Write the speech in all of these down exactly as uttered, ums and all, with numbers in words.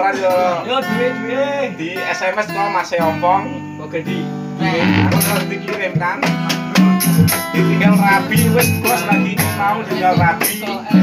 transferan yo. Yo duwe-duwe Di S M S kok Mas Ompong. kok ganti. Aku harus dikirim kan. Tinggal rapi wis bos lagi mau tinggal rapi.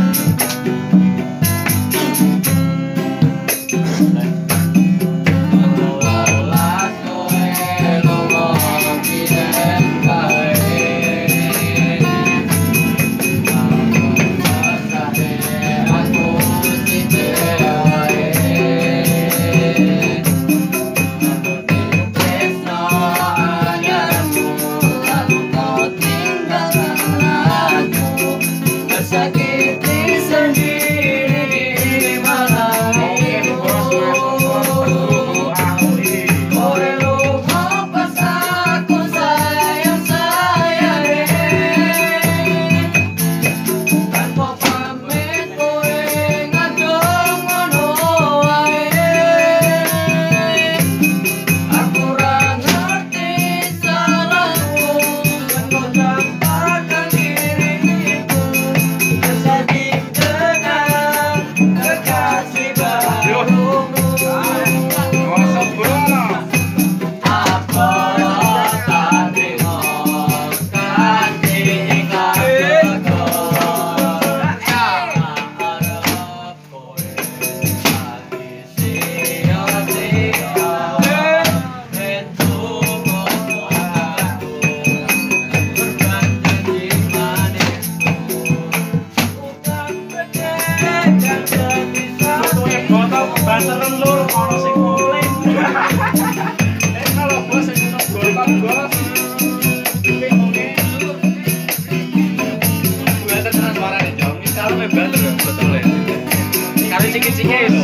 Banteran lur ono sing mulai. Eh kalau bos sing gol-gol bingunge. Buat transparan ya, Jong. Kalau me banter betul ya. Kalau cikik-cikik